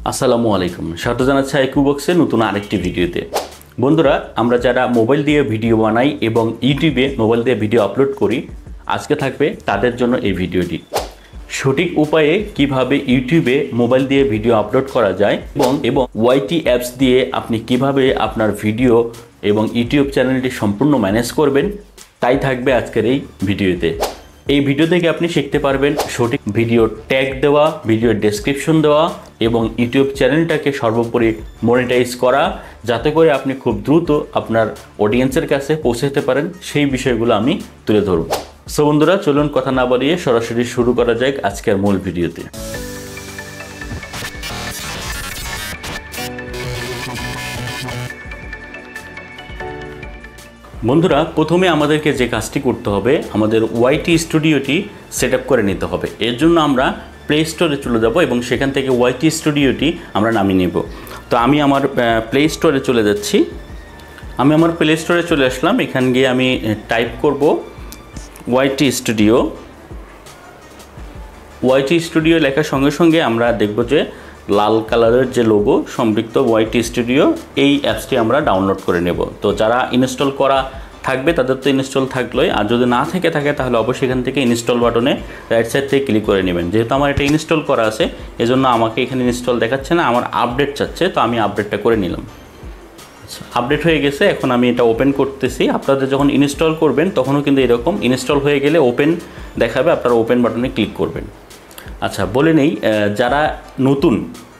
আসসালামু আলাইকুম, স্বাগত জানাচ্ছি iQue বক্সে নতুন আরেকটি ভিডিওতে। বন্ধুরা, আমরা যারা মোবাইল দিয়ে ভিডিও বানাই এবং ইউটিউবে মোবাইল দিয়ে ভিডিও আপলোড করি, আজকে থাকবে তাদের জন্য এই ভিডিওটি। সঠিক উপায়ে কিভাবে ইউটিউবে মোবাইল দিয়ে ভিডিও আপলোড করা যায় এবং ওয়াইটি অ্যাপস দিয়ে আপনি কিভাবে আপনার ভিডিও এবং ইউটিউব চ্যানেলটি সম্পূর্ণ ম্যানেজ করবেন, তাই থাকবে আজকের এই ভিডিওতে। এই ভিডিও থেকে আপনি শিখতে পারবেন সঠিক ভিডিও ট্যাগ দেওয়া, ভিডিও ডেসক্রিপশন দেওয়া এবং ইউটিউব চ্যানেলটাকে সর্বোপরি মনিটাইজ করা, যাতে করে আপনি খুব দ্রুত আপনার অডিয়েন্সের কাছে পৌঁছাতে পারেন, সেই বিষয়গুলো আমি তুলে ধরব। সো বন্ধুরা, চলুন কথা না বাড়িয়ে সরাসরি শুরু করা যাক আজকের মূল ভিডিওতে। বন্ধুরা, প্রথমে আমাদেরকে যে কাজটি করতে হবে, আমাদের ওয়াইটি স্টুডিওটি সেট আপ করে নিতে হবে। এর জন্য আমরা প্লে স্টোরে চলে যাব এবং সেখান থেকে ওয়াইটি স্টুডিওটি আমরা নামিয়ে নেব। তো আমি আমার প্লে স্টোরে চলে যাচ্ছি। আমি আমার প্লে স্টোরে চলে আসলাম। এখান গিয়ে আমি টাইপ করব ওয়াইটি স্টুডিও। ওয়াইটি স্টুডিও লেখার সঙ্গে সঙ্গে আমরা দেখব যে লাল কালারের যে লোগো সম্পৃক্ত ওয়াইটি স্টুডিও, এই অ্যাপসটি আমরা ডাউনলোড করে নেব। তো যারা ইনস্টল করা থাকবে তাদের তো ইনস্টল থাকলোই, আর যদি না থেকে থাকে তাহলে অবশ্যই এখান থেকে ইনস্টল বাটনে রাইট সাইড থেকে ক্লিক করে নেবেন। যেহেতু আমার এটা ইনস্টল করা আছে, এজন্য আমাকে এখানে ইনস্টল দেখাচ্ছে না, আমার আপডেট চাচ্ছে, তো আমি আপডেটটা করে নিলাম। আপডেট হয়ে গেছে, এখন আমি এটা ওপেন করতেছি। আপনাদের যখন ইনস্টল করবেন তখনও কিন্তু এরকম ইনস্টল হয়ে গেলে ওপেন দেখাবে, আপনারা ওপেন বাটনে ক্লিক করবেন। আচ্ছা, বলে নেই, যারা নতুন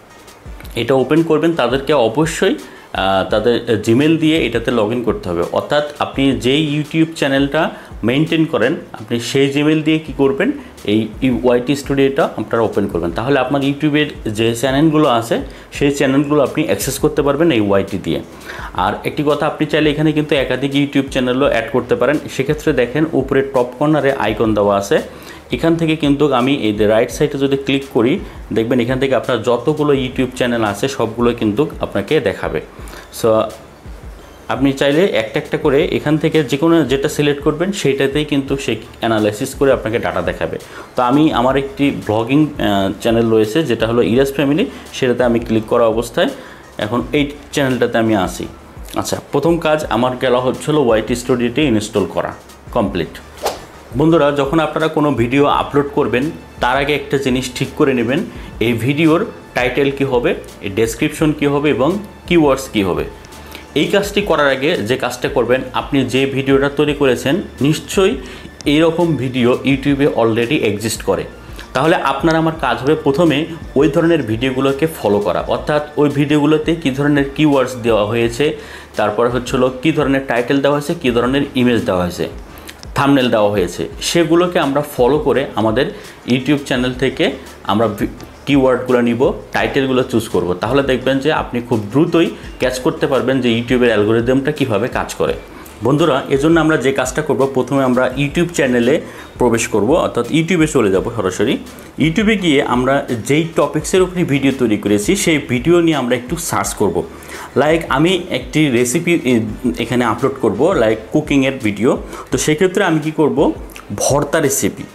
এটা ওপেন করবেন তাদেরকে অবশ্যই তাদের জিমেল দিয়ে এটাতে লগ ইন করতে হবে। অর্থাৎ আপনি যেই ইউটিউব চ্যানেলটা মেনটেন করেন, আপনি সেই জিমেল দিয়ে কি করবেন, এই ওয়াইটি স্টুডিওটা আপনারা ওপেন করবেন। তাহলে আপনার ইউটিউবের যে চ্যানেলগুলো আছে সেই চ্যানেলগুলো আপনি অ্যাক্সেস করতে পারবেন এই ওয়াইটি দিয়ে। আর একটি কথা, আপনি চাইলে এখানে কিন্তু একাধিক ইউটিউব চ্যানেলও অ্যাড করতে পারেন। সেক্ষেত্রে দেখেন উপরে টপ কর্নারে আইকন দেওয়া আছে, এখান থেকে কিন্তু আমি এই রাইট সাইডে যদি ক্লিক করি, দেখবেন এখান থেকে আপনার যতগুলো ইউটিউব চ্যানেল আছে সবগুলো কিন্তু আপনাকে দেখাবে। সো আপনি চাইলে একটা একটা করে এখান থেকে যে কোনো যেটা সিলেক্ট করবেন সেইটাতেই কিন্তু সে অ্যানালাইসিস করে আপনাকে ডাটা দেখাবে। তো আমি আমার একটি ব্লগিং চ্যানেল রয়েছে যেটা হলো ইরাজ ফ্যামিলি, সেটাতে আমি ক্লিক করা অবস্থায় এখন এই চ্যানেলটাতে আমি আসি। আচ্ছা, প্রথম কাজ আমার গেলা হচ্ছিল ওয়াইটি স্টুডিওটি ইনস্টল করা কমপ্লিট। বন্ধুরা, যখন আপনারা কোনো ভিডিও আপলোড করবেন তার আগে একটা জিনিস ঠিক করে নেবেন, এই ভিডিওর টাইটেল কী হবে, এই ডেসক্রিপশন কী হবে এবং কিওয়ার্ডস কী হবে। এই কাজটি করার আগে যে কাজটা করবেন, আপনি যে ভিডিওটা তৈরি করেছেন নিশ্চয়ই এইরকম ভিডিও ইউটিউবে অলরেডি এক্সিস্ট করে। তাহলে আপনার আমার কাজ হবে প্রথমে ওই ধরনের ভিডিওগুলোকে ফলো করা, অর্থাৎ ওই ভিডিওগুলোতে কী ধরনের কিওয়ার্ডস দেওয়া হয়েছে, তারপর হচ্ছিলো কী ধরনের টাইটেল দেওয়া হয়েছে, কী ধরনের ইমেজ দেওয়া হয়েছে, থাম্বনেল দেওয়া হয়েছে, সেগুলোকে আমরা ফলো করে আমাদের ইউটিউব চ্যানেল থেকে আমরা কিওয়ার্ডগুলো নিব, টাইটেলগুলো চুজ করব। তাহলে দেখবেন যে আপনি খুব দ্রুতই ক্যাচ করতে পারবেন যে ইউটিউবের অ্যালগোরিদমটা কীভাবে কাজ করে। বন্ধুরা, এজন্য আমরা যে কাজটা করব, প্রথমে আমরা ইউটিউব চ্যানেলে প্রবেশ করব, অর্থাৎ ইউটিউবে চলে যাব সরাসরি। ইউটিউবে গিয়ে আমরা যেই টপিক্সের উপরে ভিডিও তৈরি করেছি সেই ভিডিও নিয়ে আমরা একটু সার্চ করব। লাইক আমি একটি রেসিপি এখানে আপলোড করব, লাইক কুকিংয়ের ভিডিও। তো সেক্ষেত্রে আমি কি করব, ভর্তা রেসিপি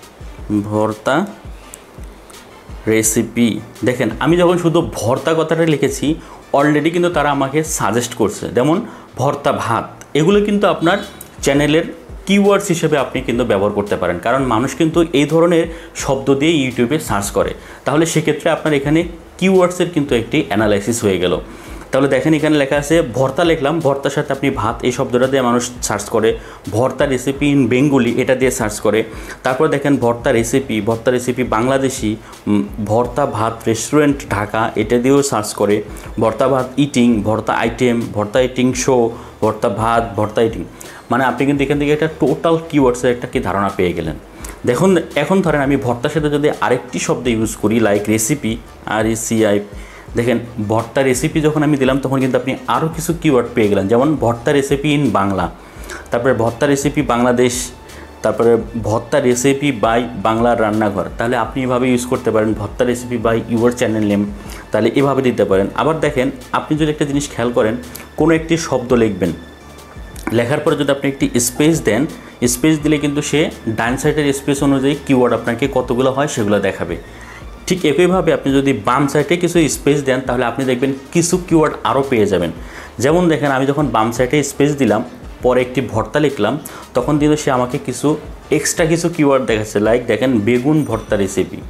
দেখেন, আমি যখন শুধু ভর্তা কথাটা লিখেছি অলরেডি কিন্তু তারা আমাকে সাজেস্ট করছে, যেমন ভর্তা ভাত, এগুলো কিন্তু আপনার চ্যানেলের কিওয়ার্ডস হিসেবে আপনি কিন্তু ব্যবহার করতে পারেন, কারণ মানুষ কিন্তু এই ধরনের শব্দ দিয়ে ইউটিউবে সার্চ করে। তাহলে সেক্ষেত্রে আপনার এখানে কিওয়ার্ডসের কিন্তু একটি অ্যানালাইসিস হয়ে গেল। তাহলে দেখেন এখানে লেখা আছে ভর্তা, লিখলাম, ভর্তার সাথে আপনি ভাত এই শব্দটা দিয়ে মানুষ সার্চ করে, ভর্তা রেসিপি ইন বেঙ্গলি এটা দিয়ে সার্চ করে। তারপর দেখেন ভর্তা রেসিপি বাংলাদেশি, ভর্তা ভাত রেস্টুরেন্ট ঢাকা এটা দিয়েও সার্চ করে, ভর্তা ভাত ইটিং, ভর্তা আইটেম, ভর্তা ইটিং শো, ভর্তা ভাত, ভর্তা ইটিং। মানে আপনি কিন্তু এখান থেকে একটা টোটাল কিওয়ার্ডসের একটা কি ধারণা পেয়ে গেলেন। দেখুন, এখন ধরেন আমি ভর্তার সাথে যদি আরেকটি শব্দ ইউজ করি, লাইক রেসিপি, RECI, দেখেন ভর্তা রেসিপি যখন আমি দিলাম তখন কিন্তু আপনি আরও কিছু কিওয়ার্ড পেয়ে গেলেন, যেমন ভর্তা রেসিপি ইন বাংলা, তারপরে ভর্তা রেসিপি বাংলাদেশ, তারপরে ভর্তা রেসিপি বাই বাংলার রান্নাঘর। তাহলে আপনি এভাবে ইউজ করতে পারেন, bharta recipe by your channel name, তাহলে এভাবে দিতে পারেন। আবার দেখেন, আপনি যদি একটা জিনিস খেয়াল করেন, কোনো একটি শব্দ লিখবেন, লেখার পরে যদি আপনি একটি স্পেস দেন, স্পেস দিলে কিন্তু সে ডান সাইডের স্পেস অনুযায়ী কিওয়ার্ড আপনাকে কতগুলো হয় সেগুলো দেখাবে। ঠিক একইভাবে আপনি যদি বাম সাইডে কিছু স্পেস দেন তাহলে আপনি দেখবেন কিছু কিওয়ার্ড আরও পেয়ে যাবেন। যেমন দেখেন আমি যখন বাম সাইডে স্পেস দিলাম, পরে একটি ভর্তা লিখলাম, তখন কিন্তু সে আমাকে কিছু এক্সট্রা কিছু কিওয়ার্ড দেখাচ্ছে। লাইক দেখেন begun bharta recipe,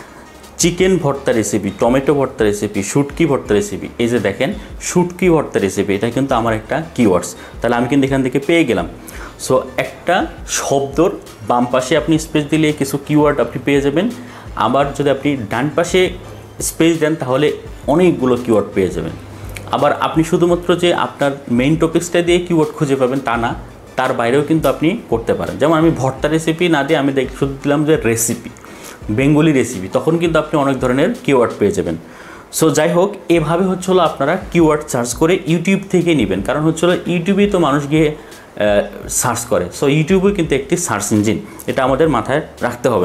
chicken bharta recipe, tomato bharta recipe, shutki bharta recipe. এই যে দেখেন শুটকি ভর্তা রেসিপি, এটা কিন্তু আমার একটা কিওয়ার্ডস। তাহলে আমি কিন্তু এখান থেকে পেয়ে গেলাম। সো একটা শব্দর বাম পাশে আপনি স্পেস দিলে কিছু কিওয়ার্ড আপনি পেয়ে যাবেন। আবার যদি আপনি ডান পাশে স্পেস দেন তাহলে অনেকগুলো কিওয়ার্ড পেয়ে যাবেন। আবার আপনি শুধুমাত্র যে আপনার মেইন টপিক্সটা দিয়ে কিওয়ার্ড খুঁজে পাবেন তা না, তার বাইরেও কিন্তু আপনি করতে পারেন। যেমন আমি ভর্তা রেসিপি না দিয়ে আমি শুধু দিলাম যে রেসিপি, বেঙ্গলি রেসিপি, তখন কিন্তু আপনি অনেক ধরনের কিওয়ার্ড পেয়ে যাবেন। সো যাই হোক, এভাবে হচ্ছিল আপনারা কিওয়ার্ড সার্চ করে ইউটিউব থেকে নেবেন। কারণ হচ্ছিল ইউটিউবেই তো মানুষ গিয়ে সার্চ করে। সো ইউটিউবই কিন্তু একটি সার্চ ইঞ্জিন, এটা আমাদের মাথায় রাখতে হবে।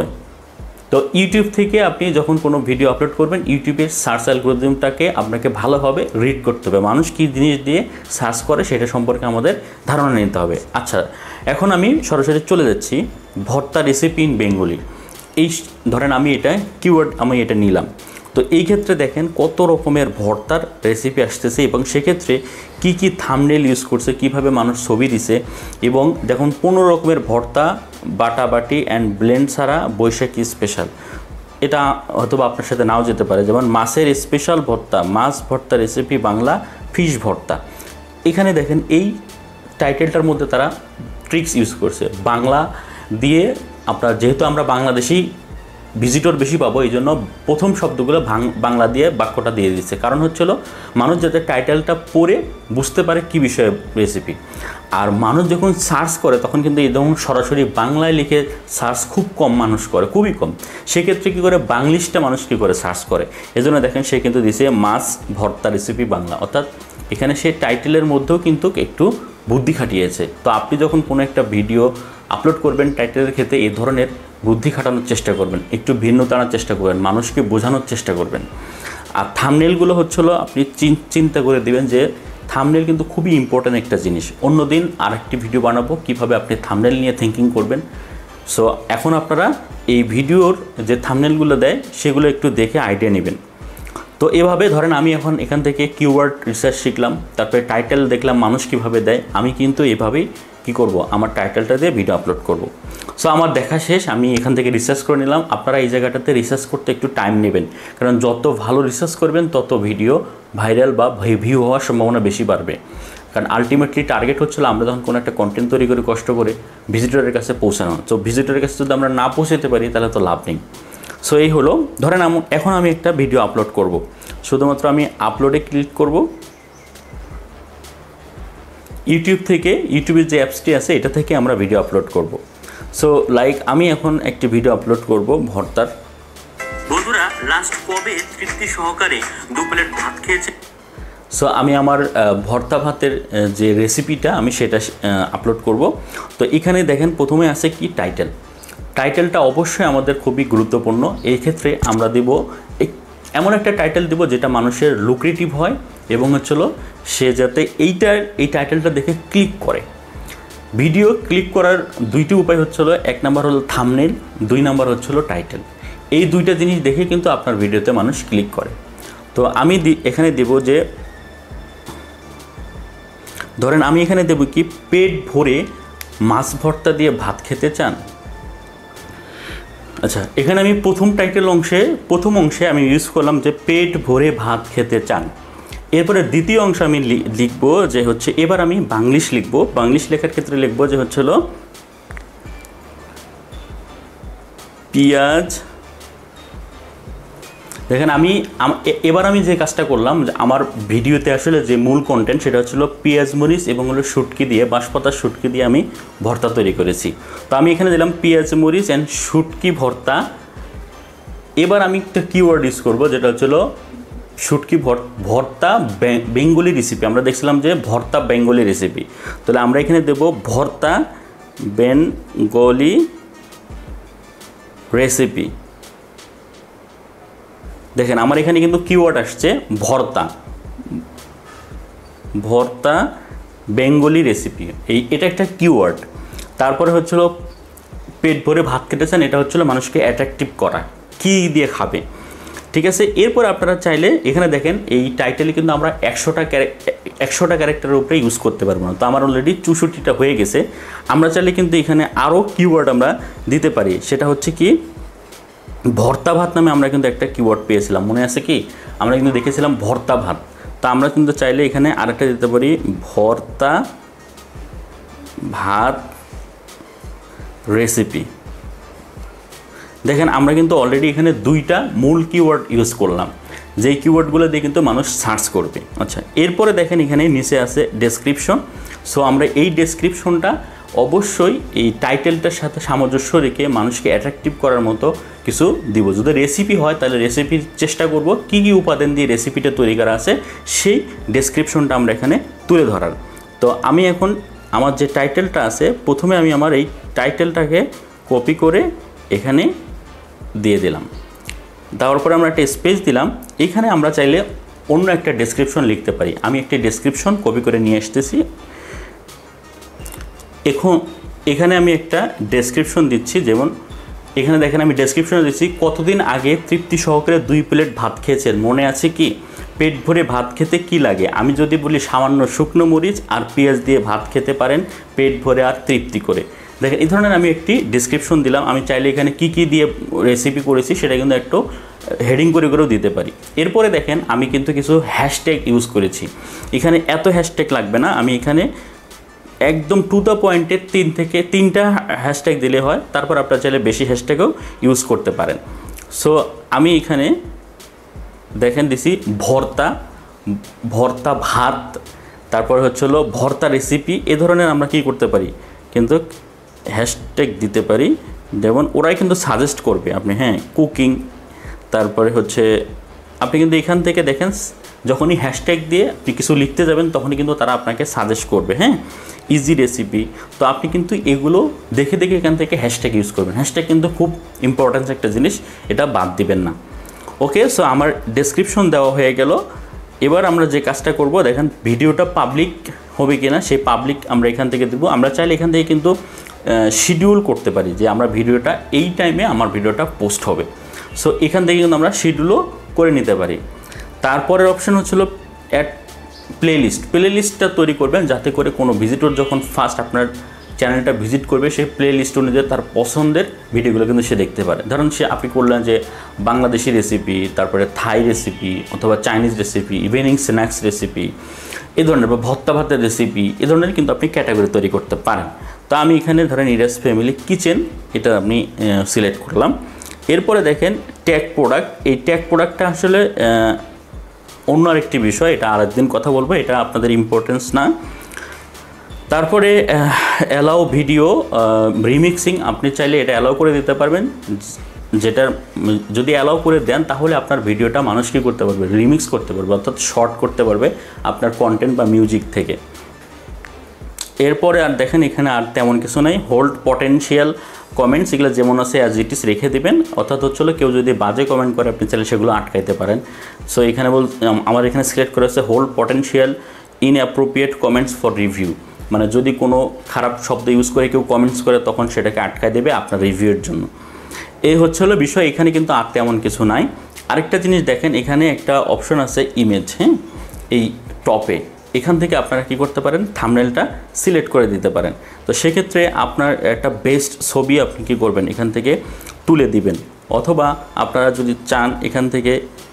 তো ইউটিউব থেকে আপনি যখন কোনো ভিডিও আপলোড করবেন, ইউটিউবের সার্চ অ্যালগরিদমটাকে আপনাকে ভালোভাবে রিড করতে হবে। মানুষ কী জিনিস দিয়ে সার্চ করে সেটা সম্পর্কে আমাদের ধারণা নিতে হবে। আচ্ছা, এখন আমি সরাসরি চলে যাচ্ছি ভর্তা রেসিপি ইন বেঙ্গলি। এই ধরেন আমি এটা কিওয়ার্ড আমি এটা নিলাম। তো এই ক্ষেত্রে দেখেন কত রকমের ভর্তার রেসিপি আসতেছে এবং সেক্ষেত্রে কি কি থাম্বনেল ইউজ করছে, কিভাবে মানুষ ছবি দিছে। এবং দেখুন 15 রকমের ভর্তা, বাটাবাটি অ্যান্ড ব্লেন্ড ছাড়া বৈশাখী স্পেশাল। এটা হয়তো আপনার সাথে নাও যেতে পারে। যেমন মাছের স্পেশাল ভর্তা, মাছ ভর্তা রেসিপি বাংলা, ফিশ ভর্তা। এখানে দেখেন এই টাইটেলটার মধ্যে তারা ট্রিক্স ইউজ করছে বাংলা দিয়ে। আপনার যেহেতু আমরা বাংলাদেশি ভিজিটর বেশি পাবো, এই জন্য প্রথম শব্দগুলো বাংলা দিয়ে বাক্যটা দিয়ে দিচ্ছে। কারণ হচ্ছিল মানুষ যাতে টাইটেলটা পড়ে বুঝতে পারে কী বিষয়ে রেসিপি। আর মানুষ যখন সার্চ করে তখন কিন্তু এই ধরুন সরাসরি বাংলায় লিখে সার্চ খুব কম মানুষ করে, খুবই কম। সেক্ষেত্রে কী করে বাংলিশটা মানুষ কী করে সার্চ করে, এজন্য দেখেন সে কিন্তু দিছে মাছ ভর্তা রেসিপি বাংলা। অর্থাৎ এখানে সে টাইটেলের মধ্যেও কিন্তু একটু বুদ্ধি খাটিয়েছে। তো আপনি যখন কোনো একটা ভিডিও আপলোড করবেন, টাইটেলের ক্ষেত্রে এই ধরনের বুদ্ধি খাটানোর চেষ্টা করবেন, একটু ভিন্নতা আনার চেষ্টা করবেন, মানুষকে বোঝানোর চেষ্টা করবেন। আর থাম্বনেলগুলো হচ্ছিল আপনি চিন্তা করে দেবেন যে থাম্বনেল কিন্তু খুবই ইম্পর্ট্যান্ট একটা জিনিস। অন্যদিন আরেকটি ভিডিও বানাবো কীভাবে আপনি থাম্বনেল নিয়ে থিঙ্কিং করবেন। সো এখন আপনারা এই ভিডিওর যে থাম্বনেলগুলো দেয় সেগুলো একটু দেখে আইডিয়া নেবেন। তো এভাবে ধরেন আমি এখন এখান থেকে কিওয়ার্ড রিসার্চ শিখলাম, তারপরে টাইটেল দেখলাম মানুষ কীভাবে দেয়। আমি কিন্তু এভাবেই কী করব, আমার টাইটেলটা দিয়ে ভিডিও আপলোড করব। সো আমার দেখা শেষ, আমি এখান থেকে রিসার্চ করে নিলাম। আপনারা এই জায়গাটাতে রিসার্চ করতে একটু টাইম নেবেন, কারণ যত ভালো রিসার্চ করবেন তত ভিডিও ভাইরাল বা ভিউ হওয়ার সম্ভাবনা বেশি বাড়বে। কারণ আলটিমেটলি টার্গেট হচ্ছিল আমরা যখন কোনো একটা কন্টেন্ট তৈরি করে কষ্ট করে ভিজিটরের কাছে পৌঁছানো। তো ভিজিটরের কাছে যদি আমরা না পৌঁছাতে পারি তাহলে তো লাভ নেই। সো এই হলো, ধরেন এখন আমি একটা ভিডিও আপলোড করব। শুধুমাত্র আমি আপলোডে ক্লিক করব। ইউটিউব থেকে, ইউটিউবের যে অ্যাপসটি আছে এটা থেকে আমরা ভিডিও আপলোড করব। সো লাইক আমি এখন একটি ভিডিও আপলোড করব ভর্তার। বন্ধুরা, লাস্ট কবে তৃপ্তি সহকারে 2 প্লেট ভাত খেয়েছে। সো আমি আমার ভর্তা ভাতের যে রেসিপিটা আমি সেটা আপলোড করব। তো এখানে দেখেন প্রথমে আছে কি টাইটেল। টাইটেলটা অবশ্যই আমাদের খুবই গুরুত্বপূর্ণ। এই ক্ষেত্রে আমরা দেব এমন একটা টাইটেল দেব যেটা মানুষের লুক্রেটিভ হয় এবং হচ্ছিল সে যাতে এই টাইটেলটা দেখে ক্লিক করে। ভিডিও ক্লিক করার দুইটি উপায় হচ্ছিল, 1 নাম্বার হলো থাম্বনেল, 2 নাম্বার হচ্ছিল টাইটেল। এই দুইটা জিনিস দেখে কিন্তু আপনার ভিডিওতে মানুষ ক্লিক করে। তো আমি এখানে দেব যে, ধরেন আমি এখানে দেব কি, পেট ভরে মাছ ভর্তা দিয়ে ভাত খেতে চান। আচ্ছা, এখানে আমি প্রথম অংশে আমি ইউজ করলাম যে পেট ভরে ভাত খেতে চান। এরপরে দ্বিতীয় অংশ আমি লিখব যে হচ্ছে, এবার আমি বাংলিশ লিখব। বাংলিশ লেখার ক্ষেত্রে লিখব যে হচ্ছিল পেঁয়াজ। দেখেন এবার আমি যে কাজটা করলাম, আমার ভিডিওতে আসলে যে মূল কন্টেন্ট সেটা হচ্ছিল পেঁয়াজ মরিচ এবং হলো শুটকি দিয়ে, বাঁশপাতার শুটকি দিয়ে আমি ভর্তা তৈরি করেছি। তো আমি এখানে দিলাম পেঁয়াজ মরিচ অ্যান্ড শুটকি ভর্তা। এবার আমি একটা কিওয়ার্ড ইউজ করবো যেটা হচ্ছিল শুটকি ভর্তা বেঙ্গলি রেসিপি। আমরা দেখছিলাম যে ভর্তা বেঙ্গলি রেসিপি, তাহলে আমরা এখানে দেব ভর্তা বেঙ্গলি রেসিপি। দেখেন আমার এখানে কিন্তু কিওয়ার্ড আসছে ভর্তা বেঙ্গলি রেসিপি, এটা একটা কিওয়ার্ড। তারপরে হচ্ছিল পেট ভরে ভাত খেতে চান, এটা হচ্ছিল মানুষকে অ্যাট্রাকটিভ করা, কী দিয়ে খাবে। ঠিক আছে। এরপর আপনারা চাইলে এখানে দেখেন এই টাইটেলে কিন্তু আমরা 100টা ক্যারেক্টারের উপরে ইউজ করতে পারবো না, তো আমার অলরেডি 64টা হয়ে গেছে। আমরা চাইলে কিন্তু এখানে আরও কিওয়ার্ড আমরা দিতে পারি, সেটা হচ্ছে কি ভর্তা ভাত নামে আমরা কিন্তু একটা কিওয়ার্ড পেয়েছিলাম, মনে আছে কি? আমরা কিন্তু দেখেছিলাম ভর্তা ভাত। তো আমরা কিন্তু চাইলে এখানে আরেকটা দিতে পারি ভর্তা ভাত রেসিপি। দেখেন আমরা কিন্তু অলরেডি এখানে 2টা মূল কিওয়ার্ড ইউজ করলাম, যেই কিওয়ার্ডগুলো দিয়ে কিন্তু মানুষ সার্চ করবে। আচ্ছা, এরপরে দেখেন এখানে নিচে আছে ডেসক্রিপশন। সো আমরা এই ডেসক্রিপশনটা অবশ্যই এই টাইটেলটার সাথে সামঞ্জস্য রেখে মানুষকে অ্যাট্রাকটিভ করার মতো কিছু দিব। যদি রেসিপি হয় তাহলে রেসিপির চেষ্টা করব কী কী উপাদান দিয়ে রেসিপিটা তৈরি করা আছে সেই ডেসক্রিপশনটা আমরা এখানে তুলে ধরার। তো আমি এখন আমার যে টাইটেলটা আছে, প্রথমে আমি আমার এই টাইটেলটাকে কপি করে এখানে দিয়ে দিলাম, দেওয়ার পরে আমরা একটা স্পেস দিলাম। এখানে আমরা চাইলে অন্য একটা ডেসক্রিপশন লিখতে পারি। আমি একটি ডেসক্রিপশন কপি করে নিয়ে আসতেছি। এখন এখানে আমি একটা ডেসক্রিপশন দিচ্ছি, যেমন এখানে দেখেন আমি ডেসক্রিপশনে দিচ্ছি কতদিন আগে তৃপ্তি সহকারে 2 প্লেট ভাত খেয়েছেন, মনে আছে কি? পেট ভরে ভাত খেতে কি লাগে? আমি যদি বলি সামান্য শুকনো মরিচ আর পেঁয়াজ দিয়ে ভাত খেতে পারেন পেট ভরে আর তৃপ্তি করে। দেখেন এই ধরনের আমি একটি ডেসক্রিপশন দিলাম। আমি চাইলে এখানে কি কি দিয়ে রেসিপি করেছি সেটা কিন্তু একটু হেডিং করে করেও দিতে পারি। এরপরে দেখেন আমি কিন্তু কিছু হ্যাশট্যাগ ইউজ করেছি। এখানে এত হ্যাশট্যাগ লাগবে না, আমি এখানে একদম টু দ্য পয়েন্টে 3 থেকে 3টা হ্যাশট্যাগ দিলে হয়। তারপর আপনারা চাইলে বেশি হ্যাশট্যাগও ইউজ করতে পারেন। সো আমি এখানে দেখেন দিছি ভর্তা ভাত, তারপর হচ্ছে হলো ভর্তা রেসিপি। এ ধরনের আমরা কি করতে পারি, কিন্তু হ্যাশট্যাগ দিতে পারি। যেমন ওরাই কিন্তু সাজেস্ট করবে আপনি, হ্যাঁ, কুকিং, তারপরে হচ্ছে আপনি কিন্তু এখান থেকে দেখেন যখনই হ্যাশট্যাগ দিয়ে আপনি কিছু লিখতে যাবেন তখনই কিন্তু তারা আপনাকে সাজেস্ট করবে, হ্যাঁ, ইজি রেসিপি। তো আপনি কিন্তু এগুলো দেখে দেখে এখান থেকে হ্যাশট্যাগ ইউজ করবেন। হ্যাশট্যাগ কিন্তু খুব ইম্পর্ট্যান্ট একটা জিনিস, এটা বাদ দিবেন না। ওকে, সো আমার ডেসক্রিপশন দেওয়া হয়ে গেল। এবার আমরা যে কাজটা করব, দেখেন ভিডিওটা পাবলিক হবে কিনা সেই পাবলিক আমরা এখান থেকে দেবো। আমরা চাইলে এখান থেকে কিন্তু শিডিউল করতে পারি যে আমরা ভিডিওটা এই টাইমে আমার ভিডিওটা পোস্ট হবে। সো এখান থেকে কিন্তু আমরা শিডিউলও করে নিতে পারি। তারপরের অপশন হচ্ছিল অ্যাড প্লেলিস্টটা তৈরি করবেন, যাতে করে কোনো ভিজিটর যখন ফার্স্ট আপনার চ্যানেলটা ভিজিট করবে সেই প্লেলিস্ট অনুযায়ী তার পছন্দের ভিডিওগুলো কিন্তু সে দেখতে পারে। ধরুন আপনি করলেন যে বাংলাদেশি রেসিপি, তারপরে থাই রেসিপি অথবা Chinese recipe, evening snacks recipe, এই ধরনের বা ভর্তা ভাতের রেসিপি, এ ধরনের কিন্তু আপনি ক্যাটাগরি তৈরি করতে পারেন। তো আমি এখানে ধরেন ইরাস ফ্যামিলি কিচেন এটা আমি সিলেক্ট করলাম। এরপরে দেখেন ট্যাগ প্রোডাক্ট। এই ট্যাগ প্রোডাক্টটা আসলে অন্য আরেকটি বিষয়, এটা আরেকদিন কথা বলবো, এটা আপনাদের ইম্পর্টেন্স না। তারপরে অ্যালাউ ভিডিও রিমিক্সিং, আপনি চাইলে এটা অ্যালাউ করে দিতে পারবেন। যেটা যদি অ্যালাউ করে দেন তাহলে আপনার ভিডিওটা মানুষ কী করতে পারবে, রিমিক্স করতে পারবে, অর্থাৎ শর্ট করতে পারবে আপনার কন্টেন্ট বা মিউজিক থেকে। এরপরে আর দেখেন এখানে আর তেমন কিছু নেই। হোল্ড পটেনশিয়াল কমেন্টস, এগুলো যেমন আছে অ্যাজ ইট ইজ রেখে দেবেন, অর্থাৎ হচ্ছিল কেউ যদি বাজে কমেন্ট করে আপনি চাইলে সেগুলো আটকাইতে পারেন। সো এখানে আমার এখানে সিলেক্ট করা আছে hold potential inappropriate comments for review, মানে যদি কোনো খারাপ শব্দ ইউজ করে কেউ কমেন্টস করে তখন সেটাকে আটকায় দেবে আপনার রিভিউয়ের জন্য। এই হচ্ছে হলো বিষয়, এখানে কিন্তু আর তেমন কিছু নাই। আরেকটা জিনিস দেখেন এখানে একটা অপশন আছে ইমেজ, হ্যাঁ, এই টপে এখান থেকে আপনারা কি করতে পারেন, থাম্বনেলটা সিলেক্ট করে দিতে পারেন। তো সেক্ষেত্রে আপনার একটা বেস্ট ছবি আপনি কী করবেন, এখান থেকে তুলে দিবেন, অথবা আপনারা যদি চান এখান থেকে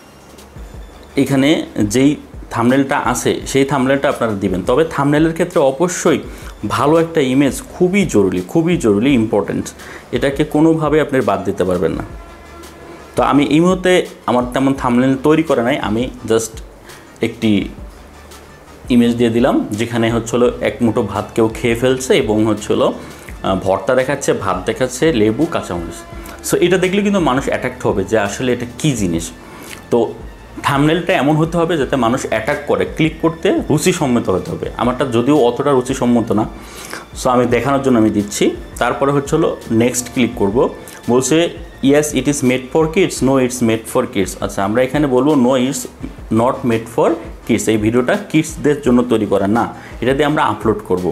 এখানে যেই থাম্বনেলটা আছে সেই থাম্বনেলটা আপনারা দিবেন। তবে থাম্বনেলের ক্ষেত্রে অবশ্যই ভালো একটা ইমেজ খুবই জরুরি ইম্পর্টেন্ট, এটাকে কোনোভাবে আপনি বাদ দিতে পারবেন না। তো আমি এই মুহূর্তে আমার তেমন থাম্বনেল তৈরি করে নাই, আমি জাস্ট একটি ইমেজ দিয়ে দিলাম যেখানে হচ্ছিলো এক মুঠো ভাত কেউ খেয়ে ফেলছে এবং হচ্ছিলো ভর্তা দেখাচ্ছে, ভাত দেখাচ্ছে, লেবু, কাঁচামরিচ। সো এটা দেখলে কিন্তু মানুষ অ্যাট্রাক্ট হবে যে আসলে এটা কী জিনিস। তো থাম্বনেলটা এমন হতে হবে যাতে মানুষ অ্যাটাক করে, ক্লিক করতে রুচিসম্মত হতে হবে। আমারটা যদিও অতটা রুচিসম্মত না, সো আমি দেখানোর জন্য আমি দিচ্ছি। তারপরে হচ্ছিলো নেক্সট ক্লিক করব, বলছে yes it is made for kids, no it's made for kids. আচ্ছা আমরা এখানে বলবো no it's not made for kids, এই ভিডিওটা কিডসদের জন্য তৈরি করা না, এটা দিয়ে আমরা আপলোড করব।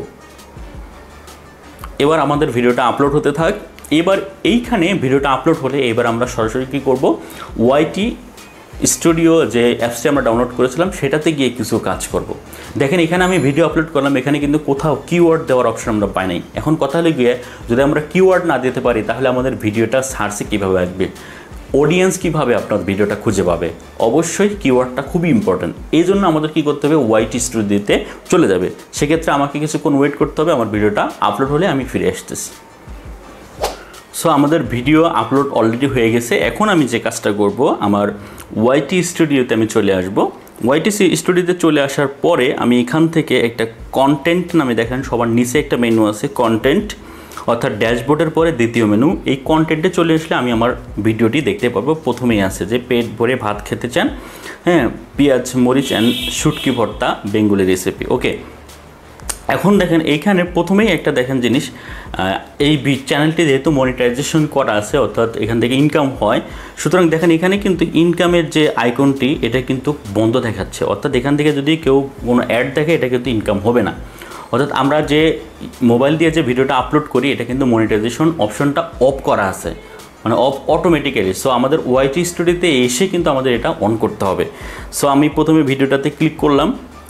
এবার আমাদের ভিডিওটা আপলোড হতে থাক। এবার এইখানে ভিডিওটা আপলোড হলে এবার আমরা সরাসরি কী করব, ওয়াইটি স্টুডিও যে অ্যাপসটি আমরা ডাউনলোড করেছিলাম সেটাতে গিয়ে কিছু কাজ করব। দেখেন এখানে আমি ভিডিও আপলোড করলাম, এখানে কিন্তু কোথাও কিওয়ার্ড দেওয়ার অপশন আমরা পাই নাই। এখন কথা হলে গিয়ে যদি আমরা কিওয়ার্ড না দিতে পারি তাহলে আমাদের ভিডিওটা সার্চে কীভাবে আসবে, অডিয়েন্স কীভাবে আপনার ভিডিওটা খুঁজে পাবে? অবশ্যই কিওয়ার্ডটা খুবই ইম্পর্ট্যান্ট। এই জন্য আমাদের কী করতে হবে, ওয়াইটি স্টুডিওতে চলে যাবে। সেক্ষেত্রে আমাকে কিছুক্ষণ ওয়েট করতে হবে, আমার ভিডিওটা আপলোড হলে আমি ফিরে আসতেছি। সো আমাদের ভিডিও আপলোড অলরেডি হয়ে গেছে। এখন আমি যে কাজটা করব, আমার ওয়াইটি স্টুডিওতে আমি চলে আসব। ওয়াইটি স্টুডিওতে চলে আসার পরে আমি এখান থেকে একটা কন্টেন্ট নামে, দেখেন সবার নিচে একটা মেনু আছে কন্টেন্ট, অর্থাৎ ড্যাশবোর্ডের পরে দ্বিতীয় মেনু। এই কন্টেন্টে চলে আসলে আমি আমার ভিডিওটি দেখতে পারবো। প্রথমেই আছে যে পেট ভরে ভাত খেতে চান, হ্যাঁ, পেঁয়াজ মরিচ অ্যান্ড শুটকি ভর্তা বেঙ্গলি রেসিপি। ওকে, এখন দেখেন এইখানে প্রথমেই একটা দেখেন জিনিস, এই চ্যানেলটি যেহেতু মনিটাইজেশন করা আছে, অর্থাৎ এখান থেকে ইনকাম হয়, সুতরাং দেখেন এখানে কিন্তু ইনকামের যে আইকনটি এটা কিন্তু বন্ধ দেখাচ্ছে। অর্থাৎ এখান থেকে যদি কেউ কোনো অ্যাড দেখে এটা কিন্তু ইনকাম হবে না। অর্থাৎ আমরা যে মোবাইল দিয়ে যে ভিডিওটা আপলোড করি এটা কিন্তু মনিটাইজেশন অপশনটা অফ করা আছে, মানে অফ অটোমেটিক্যালি। সো আমাদের ওয়াইটি স্টুডিওতে এসে কিন্তু আমাদের এটা অন করতে হবে। সো আমি প্রথমে ভিডিওটাতে ক্লিক করলাম।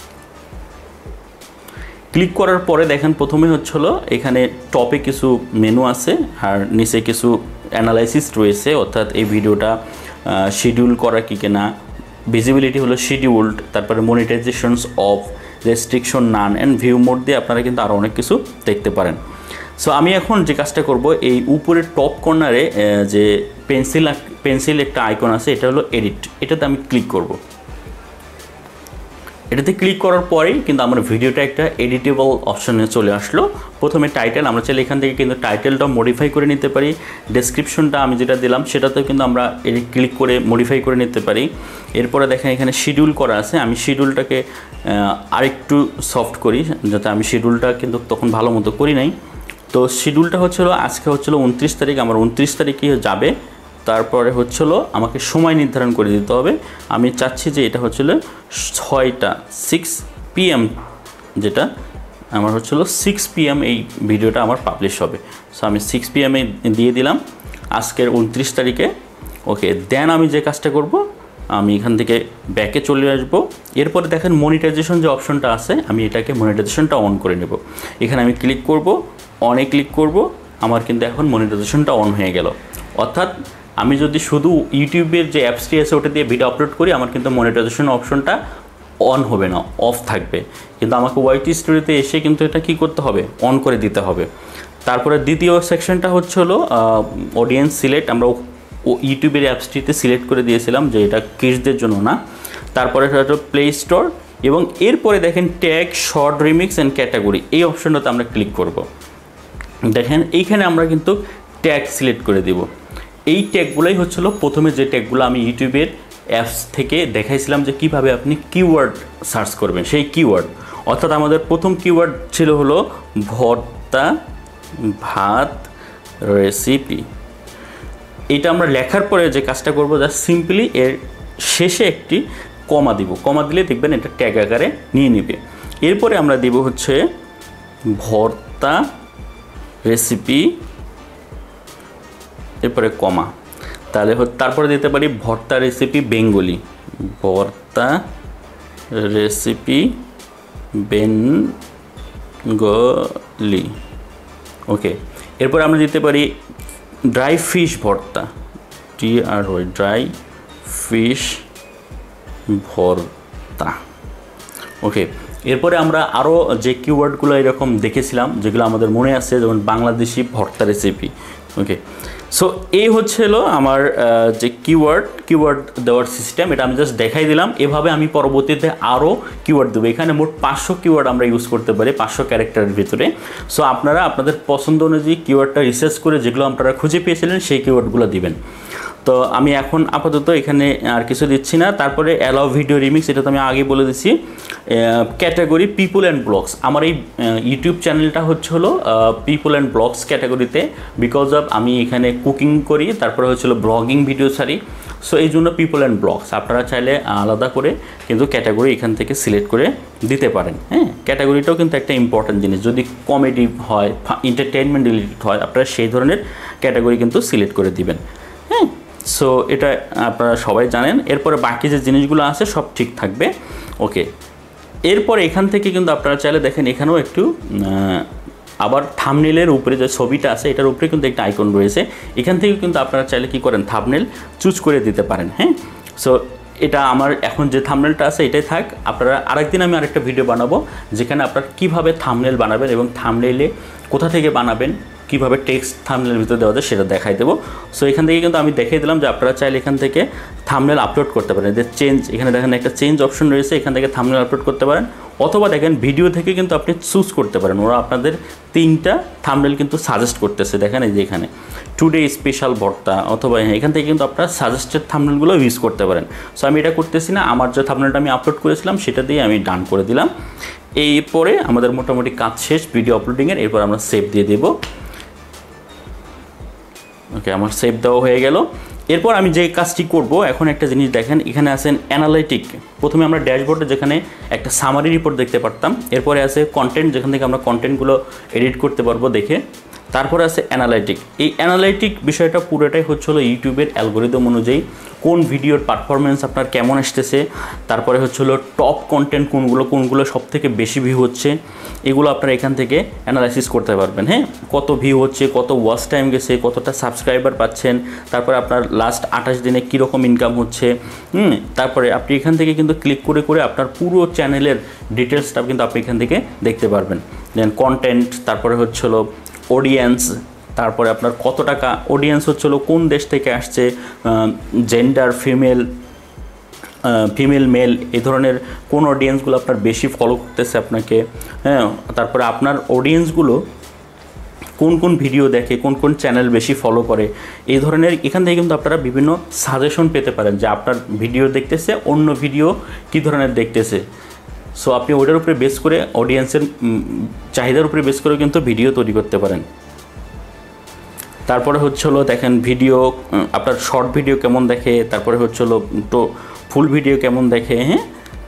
ক্লিক করার পরে দেখেন প্রথমে হচ্ছিল এখানে টপে কিছু মেনু আছে আর নিচে কিছু অ্যানালাইসিস রয়েছে, অর্থাৎ এই ভিডিওটা শিডিউল করা কি কিনা, ভিজিবিলিটি হলো শিডিউলড, তারপরে monetisations off, restriction none and view mode দিয়ে আপনারা কিন্তু আরও অনেক কিছু দেখতে পারেন। সো আমি এখন যে কাজটা করব, এই উপরের টপ কর্নারে যে পেন্সিল একটা আইকন আছে, এটা হলো এডিট, এটাতে আমি ক্লিক করব। এটাতে ক্লিক করার পরেই কিন্তু আমার ভিডিওটা একটা এডিটেবল অপশনে চলে আসলো। প্রথমে টাইটেল, আমরা চাইলে এখান থেকে কিন্তু টাইটেলটা মডিফাই করে নিতে পারি। ডেসক্রিপশনটা আমি যেটা দিলাম সেটাতেও কিন্তু আমরা ক্লিক করে মডিফাই করে নিতে পারি। এরপরে দেখেন এখানে শিডিউল করা আছে, আমি শিডিউলটাকে আরেকটু সফট করি, যাতে আমি শিডিউলটা কিন্তু তখন ভালো মতো করি নাই। তো শিডিউলটা হচ্ছিলো আজকে হচ্ছিলো 29 তারিখ, আমার 29 তারিখে যাবে। তারপরে হচ্ছিলো আমাকে সময় নির্ধারণ করে দিতে হবে। আমি চাচ্ছি যে এটা হচ্ছিলো 6 PM, যেটা আমার হচ্ছিলো 6 PM এই ভিডিওটা আমার পাবলিশ হবে। সো আমি 6 PM দিয়ে দিলাম আজকের 29 তারিখে। ওকে, দেন আমি যে কাজটা করব, আমি এখান থেকে ব্যাকে চলে আসব। এরপরে দেখেন মনিটাইজেশন যে অপশনটা আছে, আমি এটাকে মনিটাইজেশনটা অন করে নেব। এখানে আমি ক্লিক করব, অনে ক্লিক করব, আমার কিন্তু এখন মনিটাইজেশনটা অন হয়ে গেল। অর্থাৎ আমি যদি শুধু ইউটিউবের যে অ্যাপসটি আছে ওটা দিয়ে ভিডিও আপলোড করি, আমার কিন্তু মনিটাইজেশন অপশনটা অন হবে না, অফ থাকবে। কিন্তু আমাকে ওয়াইটি স্টুডিওতে এসে কিন্তু এটা কী করতে হবে, অন করে দিতে হবে। তারপরে দ্বিতীয় সেকশনটা হচ্ছে হলো অডিয়েন্স সিলেক্ট। আমরা ইউটিউবের অ্যাপসটিতে সিলেক্ট করে দিয়েছিলাম যে এটা কিডসদের জন্য না। তারপরে হলো প্লে স্টোর, এবং এরপরে দেখেন tag, short, remix and category, এই অপশনটাতে আমরা ক্লিক করব। দেখেন এইখানে আমরা কিন্তু ট্যাগ সিলেক্ট করে দিব। এই ট্যাগগুলোই হচ্ছিলো প্রথমে যে ট্যাগগুলো আমি ইউটিউবের অ্যাপস থেকে দেখাইছিলাম যে কিভাবে আপনি কিওয়ার্ড সার্চ করবেন, সেই কিওয়ার্ড। অর্থাৎ আমাদের প্রথম কিওয়ার্ড ছিল হলো ভর্তা ভাত রেসিপি। এটা আমরা লেখার পরে যে কাজটা করবো, জাস্ট সিম্পলি এর শেষে একটি কমা দিব। কমা দিলে দেখবেন এটা ট্যাগ আকারে নিয়ে নেবে। এরপরে আমরা দিব হচ্ছে ভর্তা রেসিপি, এরপরে কমা, তাহলে তারপরে দিতে পারি bharta recipe Bengali, bharta recipe Bengali. Okay, এরপরে আমরা দিতে পারি dry fish bharta, DRY, dry fish bharta. Okay, এরপরে আমরা আরও যে কিওয়ার্ডগুলো এরকম দেখেছিলাম যেগুলো আমাদের মনে আছে, যেমন বাংলাদেশি ভর্তা রেসিপি। ওকে, সো এই হচ্ছিল আমার যে কিওয়ার্ড দেওয়ার সিস্টেম, এটা আমি জাস্ট দেখাই দিলাম। এভাবে আমি পরবর্তীতে আরও কিওয়ার্ড দেবো। এখানে মোট 500 কিওয়ার্ড আমরা ইউজ করতে পারি 500 ক্যারেক্টারের ভিতরে। সো আপনারা আপনাদের পছন্দ অনুযায়ী কিওয়ার্ডটা রিসার্চ করে যেগুলো আপনারা খুঁজে পেয়েছিলেন সেই কিওয়ার্ডগুলো দিবেন। তো আমি এখন আপাতত এখানে আর কিছু দিচ্ছি না। তারপরে অ্যালাউ ভিডিও রিমিক্স, এটা তো আমি আগে বলে দিচ্ছি। ক্যাটাগরি পিপল অ্যান্ড ব্লগস, আমার এই ইউটিউব চ্যানেলটা হচ্ছে হলো পিপল অ্যান্ড ব্লগস ক্যাটাগরিতে, বিকজ অফ আমি এখানে কুকিং করি, তারপরে হচ্ছিলো ব্লগিং ভিডিও ছাড়ি। সো এই জন্য পিপল অ্যান্ড ব্লগস। আপনারা চাইলে আলাদা করে কিন্তু ক্যাটাগরি এখান থেকে সিলেক্ট করে দিতে পারেন। হ্যাঁ, ক্যাটাগরিটাও কিন্তু একটা ইম্পর্ট্যান্ট জিনিস। যদি কমেডি হয়, এন্টারটেনমেন্ট রিলেটেড হয়, আপনারা সেই ধরনের ক্যাটাগরি কিন্তু সিলেক্ট করে দিবেন। হ্যাঁ, সো এটা আপনারা সবাই জানেন। এরপরে বাকি যে জিনিসগুলো আছে সব ঠিক থাকবে। ওকে, এরপর এখান থেকে কিন্তু আপনারা চাইলে দেখেন এখানেও একটু আবার থাম্বনেলের উপরে যে ছবিটা আছে এটার উপরে কিন্তু একটা আইকন রয়েছে, এখান থেকে কিন্তু আপনারা চাইলে কি করেন থাম্বনেল চুজ করে দিতে পারেন। হ্যাঁ, সো এটা আমার এখন যে থাম্বনেলটা আছে এটাই থাক। আপনারা আরেকদিন আমি আরেকটা ভিডিও বানাবো যেখানে আপনারা কীভাবে থাম্বনেল বানাবেন এবং থাম্বনেলে কোথা থেকে বানাবেন, কীভাবে টেক্সট থাম্বনেলের ভিতরে দেওয়া যায় সেটা দেখাই দেবো। সো এখান থেকে কিন্তু আমি দেখিয়ে দিলাম যে আপনারা চাইলে এখান থেকে থাম্বনেল আপলোড করতে পারেন। যে চেঞ্জ, এখানে দেখেন একটা চেঞ্জ অপশন রয়েছে, এখান থেকে থাম্বনেল আপলোড করতে পারেন, অথবা দেখেন ভিডিও থেকে কিন্তু আপনি চুজ করতে পারেন। ওরা আপনাদের 3টা থাম্বনেল কিন্তু সাজেস্ট করতেছে, দেখেন এই যে এখানে টুডে স্পেশাল ভর্তা, অথবা এখান থেকে কিন্তু আপনারা সাজেস্টেড থাম্বনেলগুলো ইউজ করতে পারেন। সো আমি এটা করতেছি না, আমার যে থাম্বনেলটা আমি আপলোড করেছিলাম সেটা দিয়ে আমি ডান করে দিলাম। এরপরে আমাদের মোটামুটি কাজ শেষ ভিডিও আপলোডিংয়ের। এরপর আমরা সেভ দিয়ে দেবো। ওকে, আমার সেভ দেওয়া হয়ে গেল। এরপর আমি যে কাজটি করব, এখন একটা জিনিস দেখেন, এখানে আছেন অ্যানালাইটিক। প্রথমে আমরা ড্যাশবোর্ডে যেখানে একটা সামারি রিপোর্ট দেখতে পারতাম, এরপরে আছে কন্টেন্ট, যেখান থেকে আমরা কন্টেন্টগুলো এডিট করতে পারবো দেখে। তারপরে আছে অ্যানালাইটিক। এই অ্যানালাইটিক বিষয়টা পুরোটাই হচ্ছিল ইউটিউবের অ্যালগোরিদম অনুযায়ী কোন ভিডিওর পারফরমেন্স আপনার কেমন আসতেছে, তারপরে হচ্ছিল টপ কন্টেন্ট কোনগুলো সব থেকে বেশি ভিউ হচ্ছে, এগুলো আপনারা এখান থেকে অ্যানালাইসিস করতে পারবেন। হ্যাঁ, কত ভিউ হচ্ছে, কত ওয়াচ টাইম গেছে, কতটা সাবস্ক্রাইবার পাচ্ছেন, তারপরে আপনার লাস্ট 28 দিনে কীরকম ইনকাম হচ্ছে। তারপরে আপনি এখান থেকে কিন্তু ক্লিক করে করে আপনার পুরো চ্যানেলের ডিটেলসটা কিন্তু আপনি এখান থেকে দেখতে পারবেন। দেন কন্টেন্ট, তারপরে হচ্ছিল অডিয়েন্স, তারপরে আপনার কত টাকা অডিয়েন্স হচ্ছিল, কোন দেশ থেকে আসছে, জেন্ডার, ফিমেল মেল, এই ধরনের কোন অডিয়েন্সগুলো আপনার বেশি ফলো করতেছে আপনাকে। হ্যাঁ, তারপরে আপনার অডিয়েন্সগুলো কোন কোন ভিডিও দেখে, কোন কোন চ্যানেল বেশি ফলো করে, এই ধরনের এখান থেকে কিন্তু আপনারা বিভিন্ন সাজেশন পেতে পারেন যে আপনার ভিডিও দেখতেছে, অন্য ভিডিও কী ধরনের দেখতেছে। সো আপনি ওটার উপরে বেস করে অডিয়েন্সের চাহিদার উপরে বেস করে কিন্তু ভিডিও তৈরি করতে পারেন। তারপরে হচ্ছিল দেখেন ভিডিও আপনার শর্ট ভিডিও কেমন দেখে, তারপরে হচ্ছিল তো ফুল ভিডিও কেমন দেখে। হ্যাঁ,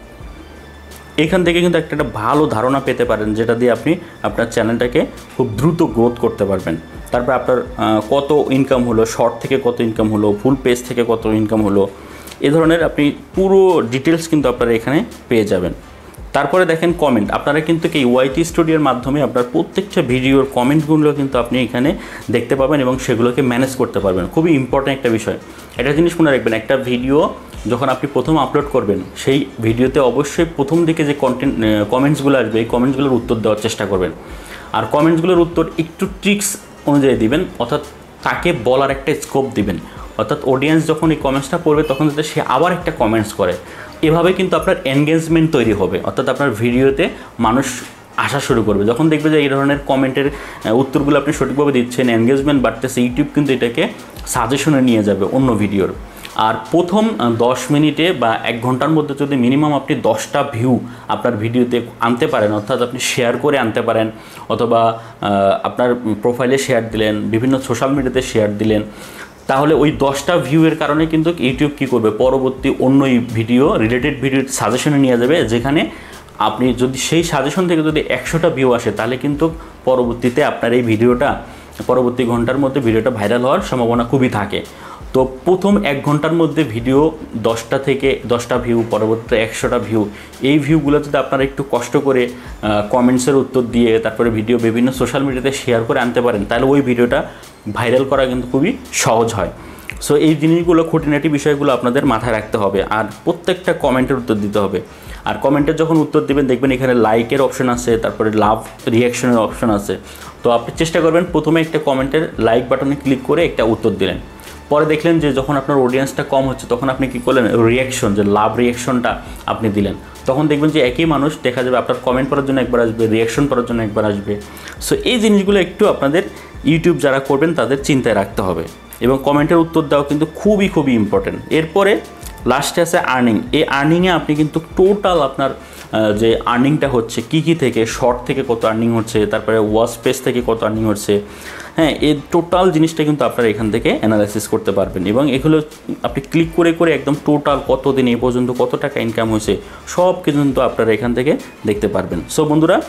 এখান থেকে কিন্তু একটা ভালো ধারণা পেতে পারেন যেটা দিয়ে আপনি আপনার চ্যানেলটাকে খুব দ্রুত গ্রোথ করতে পারবেন। তারপর আপনার কত ইনকাম হলো, শর্ট থেকে কত ইনকাম হলো, ফুল পেজ থেকে কত ইনকাম হলো, এ ধরনের আপনি পুরো ডিটেলস কিন্তু আপনারা এখানে পেয়ে যাবেন। তারপরে দেখেন কমেন্ট, আপনারা কিন্তু এই ওয়াইটি স্টুডিওর মাধ্যমে আপনার প্রত্যেকটা ভিডিওর কমেন্টগুলো কিন্তু আপনি এখানে দেখতে পাবেন এবং সেগুলোকে ম্যানেজ করতে পারবেন। খুবই ইম্পর্ট্যান্ট একটা বিষয়। একটা জিনিস মনে রাখবেন, একটা ভিডিও যখন আপনি প্রথম আপলোড করবেন সেই ভিডিওতে অবশ্যই প্রথম দিকে যে কমেন্টসগুলো আসবে এই কমেন্টসগুলোর উত্তর দেওয়ার চেষ্টা করবেন। আর কমেন্টসগুলোর উত্তর একটু ট্রিক্স অনুযায়ী দিবেন, অর্থাৎ তাকে বলার একটা স্কোপ দিবেন, অর্থাৎ অডিয়েন্স যখন এই কমেন্টসটা পড়বে তখন যাতে সে আবার একটা কমেন্টস করে। এভাবে কিন্তু আপনার এনগেজমেন্ট তৈরি হবে, অর্থাৎ আপনার ভিডিওতে মানুষ আসা শুরু করবে। যখন দেখবে যে এই ধরনের কমেন্টের উত্তরগুলো আপনি সঠিকভাবে দিচ্ছেন, এনগেজমেন্ট বাড়তেছে, ইউটিউব কিন্তু এটাকে সাজেশনে নিয়ে যাবে অন্য ভিডিওর। আর প্রথম 10 মিনিটে বা 1 ঘন্টার মধ্যে যদি মিনিমাম আপনি 10টা ভিউ আপনার ভিডিওতে আনতে পারেন, অর্থাৎ আপনি শেয়ার করে আনতে পারেন, অথবা আপনার প্রোফাইলে শেয়ার দিলেন, বিভিন্ন সোশ্যাল মিডিয়াতে শেয়ার দিলেন, তাহলে ওই 10টা ভিউয়ের কারণে কিন্তু ইউটিউব কী করবে, পরবর্তী অন্য ভিডিও রিলেটেড ভিডিও সাজেশনে নিয়ে যাবে, যেখানে আপনি যদি সেই সাজেশন থেকে যদি 100টা ভিউ আসে তাহলে কিন্তু পরবর্তীতে আপনার এই ভিডিওটা পরবর্তী ঘন্টার মধ্যে ভিডিওটা ভাইরাল হওয়ার সম্ভাবনা খুবই থাকে। তো প্রথম 1 ঘন্টার মধ্যে ভিডিও 10টা থেকে 10টা ভিউ, পরবর্তীতে 100টা ভিউ, এই ভিউগুলো যদি আপনারা একটু কষ্ট করে কমেন্টসের উত্তর দিয়ে তারপরে ভিডিও বিভিন্ন সোশ্যাল মিডিয়াতে শেয়ার করে আনতে পারেন, তাহলে ওই ভিডিওটা ভাইরাল করা কিন্তু খুবই সহজ হয়। সো এই জিনিসগুলো, খুঁটিনাটি বিষয়গুলো আপনাদের মাথায় রাখতে হবে। আর প্রত্যেকটা কমেন্টের উত্তর দিতে হবে। আর কমেন্টের যখন উত্তর দেবেন দেখবেন এখানে লাইকের অপশন আছে, তারপরে লাভ রিয়াকশনের অপশন আছে। তো আপনি চেষ্টা করবেন প্রথমে একটা কমেন্টের লাইক বাটনে ক্লিক করে একটা উত্তর দিলেন, পরে দেখলেন যে যখন আপনার অডিয়েন্সটা কম হচ্ছে তখন আপনি কী করলেন, রিয়াকশন, যে লাভ রিয়াকশনটা আপনি দিলেন, তখন দেখবেন যে একই মানুষ দেখা যাবে আপনার কমেন্ট করার জন্য একবার আসবে, রিয়াকশন করার জন্য একবার আসবে। সো এই জিনিসগুলো একটু আপনাদের ইউটিউব যারা করবেন তাদের চিন্তায় রাখতে হবে, এবং কমেন্টের উত্তর দেওয়া কিন্তু খুবই খুবই ইম্পর্টেন্ট। এরপরে লাস্টে আছে আর্নিং। এই আর্নিংয়ে আপনি কিন্তু টোটাল আপনার যে আর্নিংটা হচ্ছে কী থেকে, শর্ট থেকে কত আর্নিং হচ্ছে, তারপরে ওয়াচ পেজ থেকে কত আর্নিং হচ্ছে, হ্যাঁ, এই টোটাল জিনিসটা কিন্তু আপনারা এখান থেকে অ্যানালাইসিস করতে পারবেন। এবং এগুলো আপনি ক্লিক করে করে একদম টোটাল কতদিন এ পর্যন্ত কত টাকা ইনকাম হয়েছে সব কিন্তু আপনারা এখান থেকে দেখতে পারবেন। সো বন্ধুরা,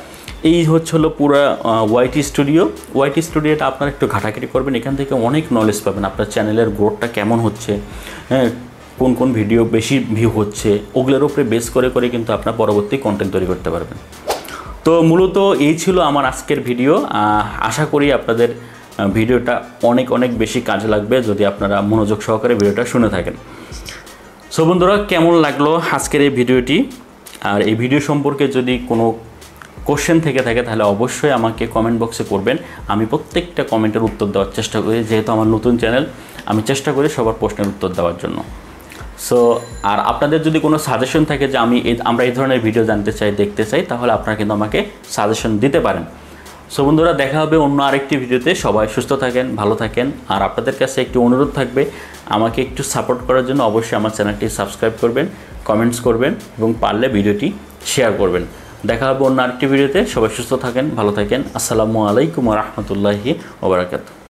এই হলো পুরো ওয়াইটি স্টুডিও। ওয়াইটি স্টুডিওটা আপনারা একটু ঘাটাঘাটি করবেন, এখান থেকে অনেক নলেজ পাবেন, আপনার চ্যানেলের গ্রোথটা কেমন হচ্ছে, হ্যাঁ, কোন কোন ভিডিও বেশি ভিউ হচ্ছে, ওগুলোর উপরে বেস করে করে কিন্তু আপনার পরবর্তী কন্টেন্ট তৈরি করতে পারবেন। তো মূলত এই ছিল আমার আজকের ভিডিও। আশা করি আপনাদের ভিডিওটা অনেক অনেক বেশি কাজে লাগবে যদি আপনারা মনোযোগ সহকারে ভিডিওটা শুনে থাকেন। সো বন্ধুরা, কেমন লাগলো আজকের এই ভিডিওটি? আর এই ভিডিও সম্পর্কে যদি কোনো কোশ্চেন থেকে থাকে তাহলে অবশ্যই আমাকে কমেন্ট বক্সে করবেন। আমি প্রত্যেকটা কমেন্টের উত্তর দেওয়ার চেষ্টা করি, যেহেতু আমার নতুন চ্যানেল, আমি চেষ্টা করি সবার প্রশ্নের উত্তর দেওয়ার জন্য। সো আর আপনাদের যদি কোনো সাজেশন থাকে যে আমরা এই ধরনের ভিডিও জানতে চাই, দেখতে চাই, তাহলে আপনারা কিন্তু আমাকে সাজেশন দিতে পারেন। সো বন্ধুরা, দেখা হবে অন্য আরেকটি ভিডিওতে। সবাই সুস্থ থাকেন, ভালো থাকেন। আর আপনাদের কাছে একটি অনুরোধ থাকবে, আমাকে একটু সাপোর্ট করার জন্য অবশ্যই আমার চ্যানেলটি সাবস্ক্রাইব করবেন, কমেন্টস করবেন এবং পারলে ভিডিওটি শেয়ার করবেন। দেখা হবে অন্য আরেকটি ভিডিওতে। সবাই সুস্থ থাকেন, ভালো থাকেন। আসসালামু আলাইকুম ওয়া রাহমাতুল্লাহি ওয়া বারাকাতুহু।